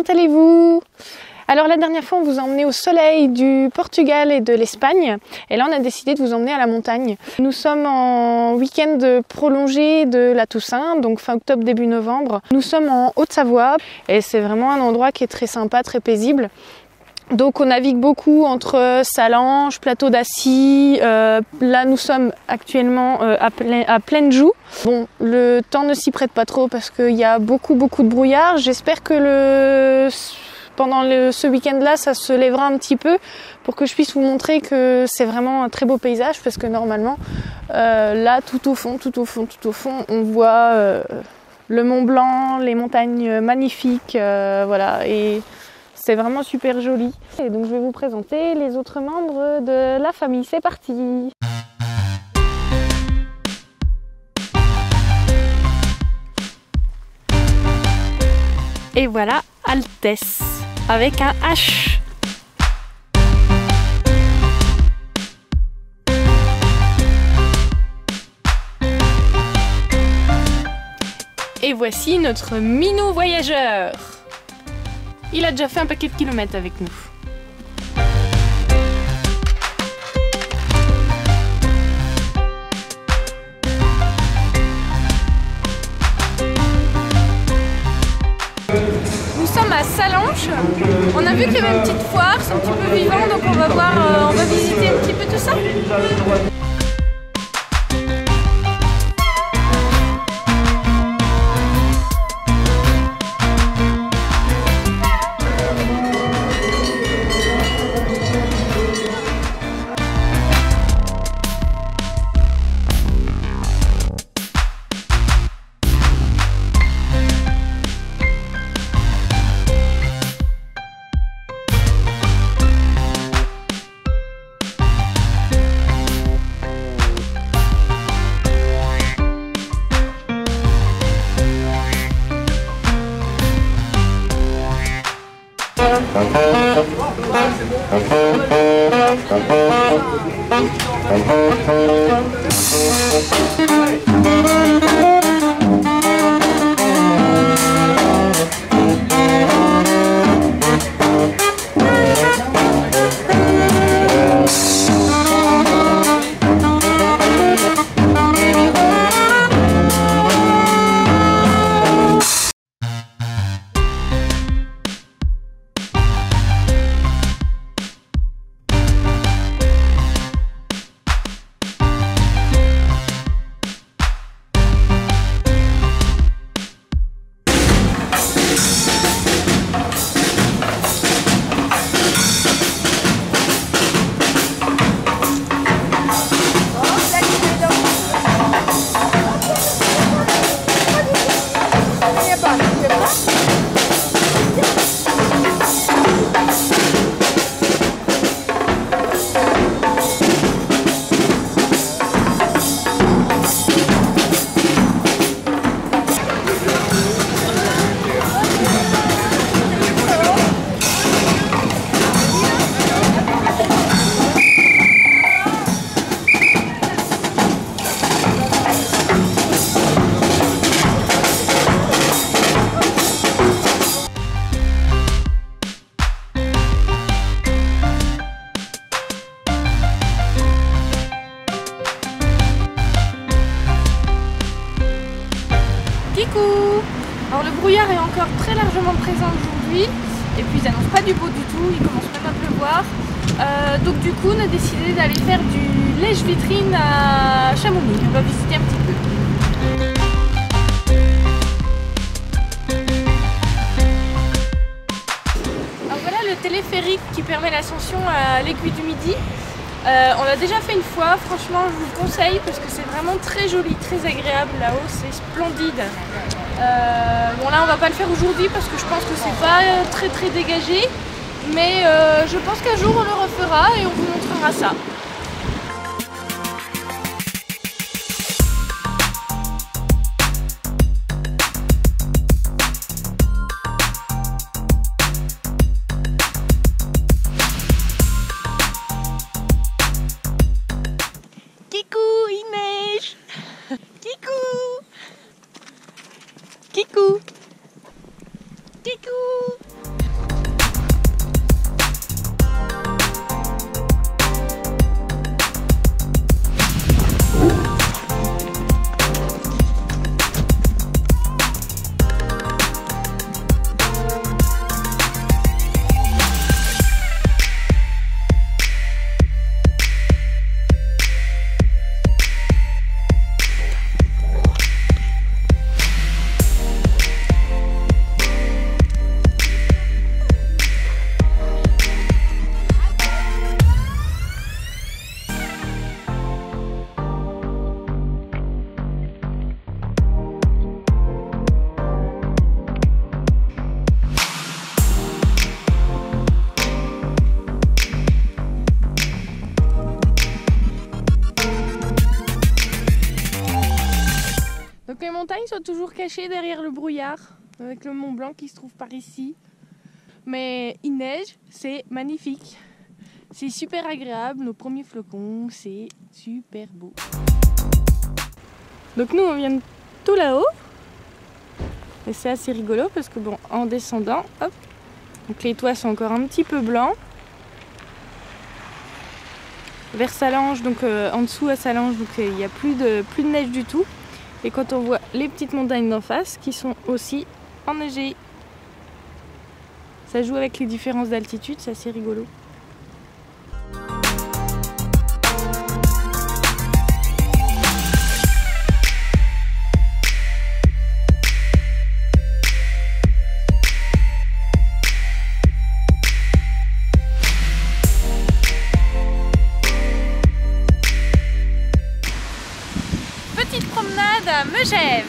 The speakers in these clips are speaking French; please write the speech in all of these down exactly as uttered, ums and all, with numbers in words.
comment allez-vous? Alors la dernière fois on vous a emmené au soleil du Portugal et de l'Espagne et là on a décidé de vous emmener à la montagne. Nous sommes en week-end prolongé de la Toussaint, donc fin octobre début novembre. Nous sommes en Haute-Savoie et c'est vraiment un endroit qui est très sympa, très paisible. Donc on navigue beaucoup entre Sallanches, Plateau d'Assy, euh, là nous sommes actuellement euh, à, plein, à Plaine-Joux. Bon, le temps ne s'y prête pas trop parce qu'il y a beaucoup beaucoup de brouillard. J'espère que le... pendant le, ce week-end-là, ça se lèvera un petit peu pour que je puisse vous montrer que c'est vraiment un très beau paysage parce que normalement, euh, là, tout au fond, tout au fond, tout au fond, on voit euh, le Mont Blanc, les montagnes magnifiques, euh, voilà, et c'est vraiment super joli. Et donc, je vais vous présenter les autres membres de la famille. C'est parti! Et voilà, Altesse. Avec un H. Et voici notre minou voyageur. Il a déjà fait un paquet de kilomètres avec nous. Nous sommes à Sallanches. On a vu qu'il y avait une petite foire, c'est un petit peu vivant, donc on va voir, euh, on va visiter un petit peu tout ça. Coucou! Alors le brouillard est encore très largement présent aujourd'hui et puis il n'annonce pas du beau du tout, il commence même à pleuvoir. Euh, donc du coup on a décidé d'aller faire du lèche-vitrine à Chamonix, on va visiter un petit peu. Alors voilà le téléphérique qui permet l'ascension à l'Aiguille du Midi. Euh, on l'a déjà fait une fois, franchement je vous le conseille parce que c'est vraiment très joli, très agréable là-haut, c'est splendide. Euh, bon là on va pas le faire aujourd'hui parce que je pense que c'est pas très très dégagé, mais euh, je pense qu'un jour on le refera et on vous montrera ça. Kikou! Kikou! montagnes sont toujours cachées derrière le brouillard, avec le Mont Blanc qui se trouve par ici. Mais il neige, c'est magnifique. C'est super agréable, nos premiers flocons, c'est super beau. Donc nous on vient de tout là-haut. Et c'est assez rigolo parce que bon, en descendant, hop, donc les toits sont encore un petit peu blancs. Vers Salange, donc euh, en dessous à Salange, donc il n'y a plus de, plus de neige du tout. Et quand on voit les petites montagnes d'en face qui sont aussi enneigées, ça joue avec les différences d'altitude, c'est assez rigolo. Petite promenade à Megève.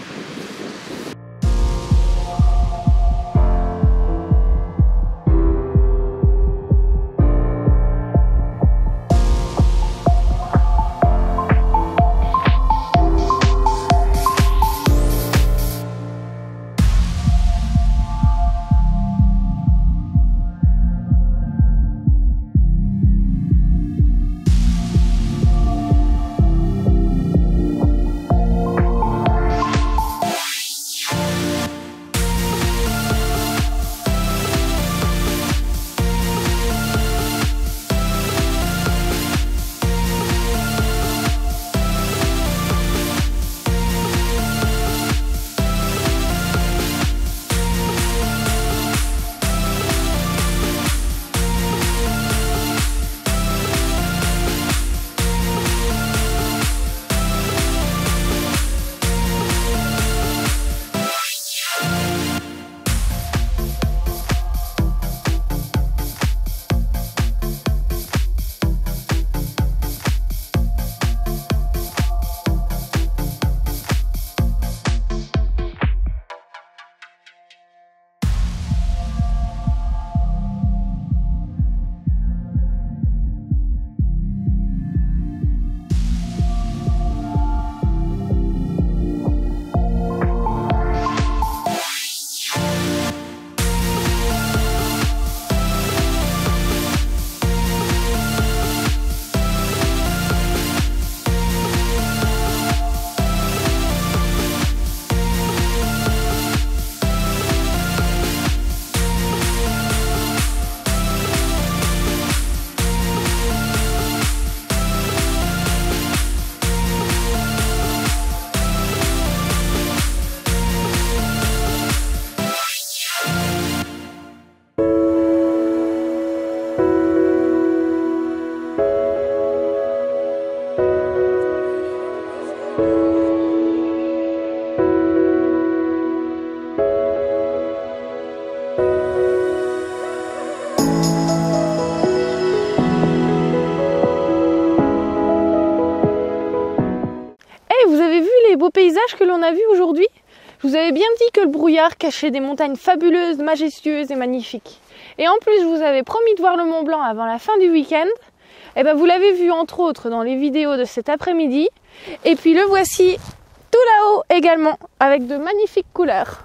Beaux paysages que l'on a vus aujourd'hui. Je vous avais bien dit que le brouillard cachait des montagnes fabuleuses, majestueuses et magnifiques. Et en plus, je vous avais promis de voir le Mont Blanc avant la fin du week-end. Et ben, vous l'avez vu entre autres dans les vidéos de cet après-midi. Et puis le voici tout là-haut également, avec de magnifiques couleurs.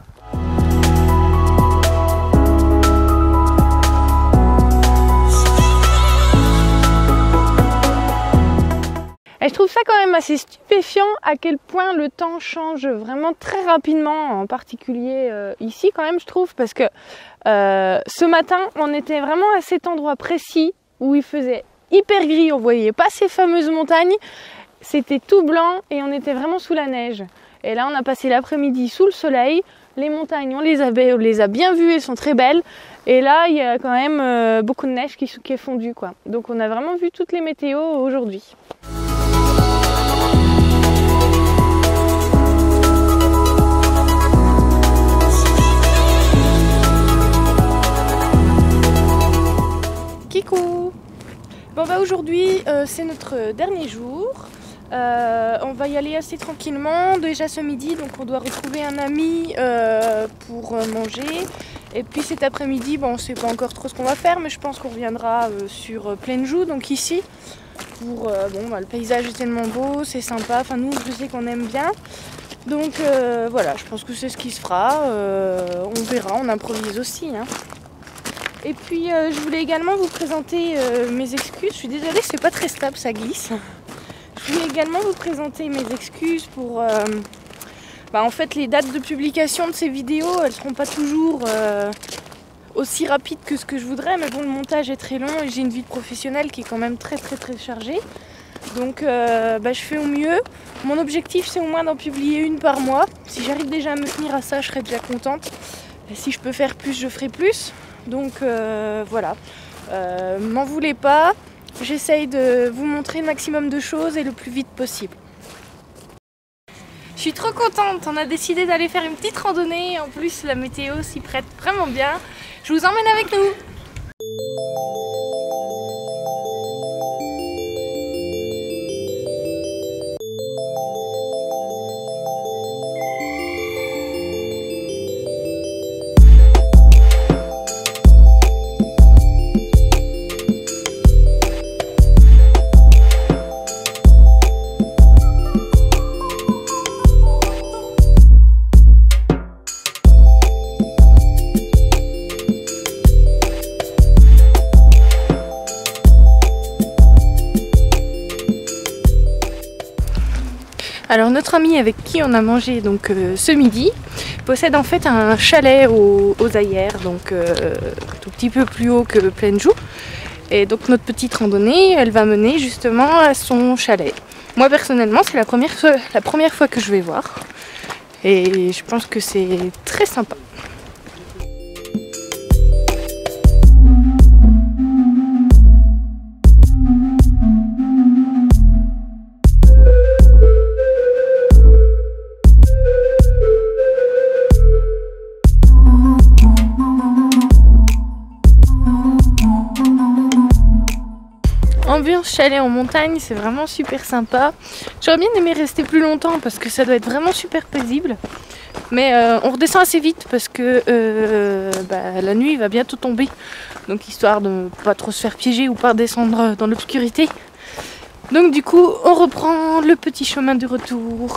Et je trouve ça quand même assez stupéfiant à quel point le temps change vraiment très rapidement, en particulier euh, ici quand même je trouve, parce que euh, ce matin on était vraiment à cet endroit précis où il faisait hyper gris, on voyait pas ces fameuses montagnes, c'était tout blanc et on était vraiment sous la neige. Et là on a passé l'après-midi sous le soleil, les montagnes on les a, on les a bien vues, elles sont très belles. Et là il y a quand même euh, beaucoup de neige qui, qui est fondue quoi. Donc on a vraiment vu toutes les météos aujourd'hui. Kikou. Bon bah aujourd'hui euh, c'est notre dernier jour. Euh, on va y aller assez tranquillement déjà ce midi, donc on doit retrouver un ami euh, pour manger. Et puis cet après-midi, bon, on ne sait pas encore trop ce qu'on va faire, mais je pense qu'on reviendra euh, sur Plaine-Joux, donc ici. Pour, euh, bon, bah, le paysage est tellement beau, c'est sympa, enfin nous je sais qu'on aime bien. Donc euh, voilà, je pense que c'est ce qui se fera. Euh, on verra, on improvise aussi. Hein. Et puis euh, je voulais également vous présenter euh, mes excuses. Je suis désolée, c'est pas très stable, ça glisse. Je voulais également vous présenter mes excuses pour... Euh, bah, en fait, les dates de publication de ces vidéos, elles seront pas toujours euh, aussi rapides que ce que je voudrais. Mais bon, le montage est très long et j'ai une vie professionnelle qui est quand même très très très chargée. Donc euh, bah, je fais au mieux. Mon objectif, c'est au moins d'en publier une par mois. Si j'arrive déjà à me tenir à ça, je serai déjà contente. Et si je peux faire plus, je ferai plus. Donc euh, voilà, euh, m'en voulez pas. J'essaye de vous montrer le maximum de choses et le plus vite possible. Je suis trop contente, on a décidé d'aller faire une petite randonnée. En plus, la météo s'y prête vraiment bien. Je vous emmène avec nous. Alors notre ami avec qui on a mangé donc euh, ce midi possède en fait un chalet aux, aux Aillères, donc euh, tout petit peu plus haut que Plaine-Joux. Et donc notre petite randonnée, elle va mener justement à son chalet. Moi personnellement, c'est la première, la première fois que je vais voir. Et je pense que c'est très sympa. Ambiance chalet en montagne, c'est vraiment super sympa. J'aurais bien aimé rester plus longtemps parce que ça doit être vraiment super paisible. Mais euh, on redescend assez vite parce que euh, bah, la nuit va bientôt tomber. Donc histoire de ne pas trop se faire piéger ou pas redescendre dans l'obscurité. Donc du coup, on reprend le petit chemin de retour.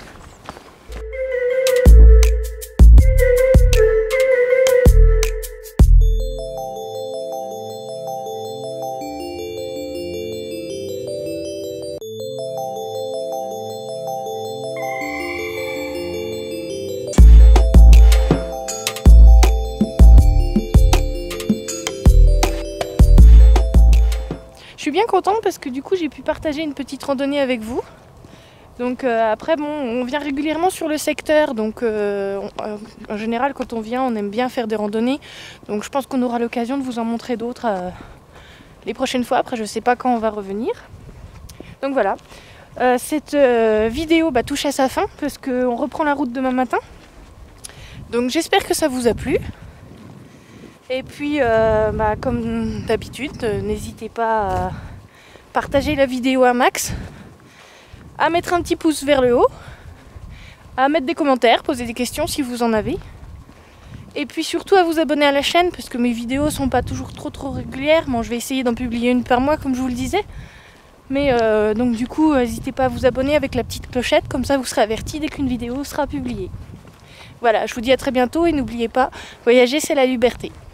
Je suis bien contente parce que du coup j'ai pu partager une petite randonnée avec vous. Donc euh, après bon, on vient régulièrement sur le secteur, donc euh, on, euh, en général quand on vient on aime bien faire des randonnées. Donc je pense qu'on aura l'occasion de vous en montrer d'autres euh, les prochaines fois. Après je sais pas quand on va revenir. Donc voilà, euh, cette euh, vidéo bah, touche à sa fin parce qu'on reprend la route demain matin. Donc j'espère que ça vous a plu. Et puis, euh, bah, comme d'habitude, euh, n'hésitez pas à partager la vidéo à max, à mettre un petit pouce vers le haut, à mettre des commentaires, poser des questions si vous en avez. Et puis surtout à vous abonner à la chaîne parce que mes vidéos sont pas toujours trop trop régulières. Bon, je vais essayer d'en publier une par mois comme je vous le disais. Mais euh, donc du coup, n'hésitez pas à vous abonner avec la petite clochette, comme ça vous serez avertis dès qu'une vidéo sera publiée. Voilà, je vous dis à très bientôt et n'oubliez pas, voyager c'est la liberté.